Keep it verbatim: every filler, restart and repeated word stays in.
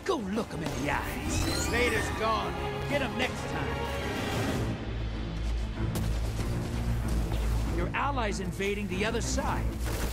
Go look him in the eyes. Vader's gone. Get him next time. Your allies invading the other side.